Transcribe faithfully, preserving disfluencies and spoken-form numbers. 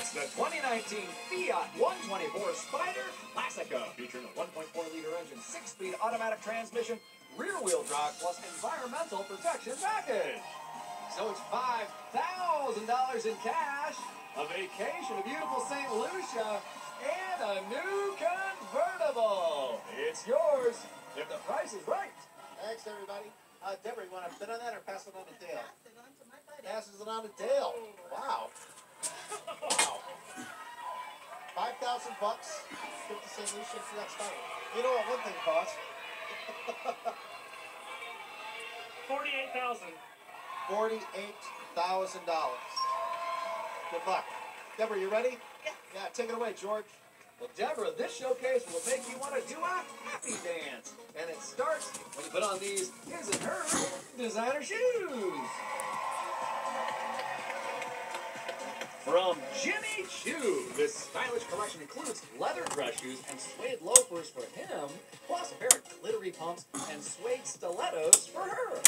It's the twenty nineteen Fiat one twenty-four Spider Classica, featuring a one point four liter engine, six-speed automatic transmission, rear-wheel drive, plus environmental protection package. So it's five thousand dollars in cash, a vacation to beautiful Saint Lucia, and a new convertible. It's yours if the price is right. Thanks, everybody. Uh, Deborah, you want to bid on that or pass it on to Dale? Pass it on to my buddy. Passes it on to Dale. Wow. Wow. Five thousand bucks. Fifty Saint Lucia for that Spider. You know what one thing costs? Forty-eight thousand. Forty-eight thousand dollars. Good luck. Deborah, you ready? Yeah. Yeah, take it away, George. Well, Deborah, this showcase will make you want to do a happy dance. And it starts when you put on these his and her designer shoes. From Jimmy Choo, this stylish collection includes leather dress shoes and suede loafers for him, plus a pair of glittery pumps and suede stilettos for her.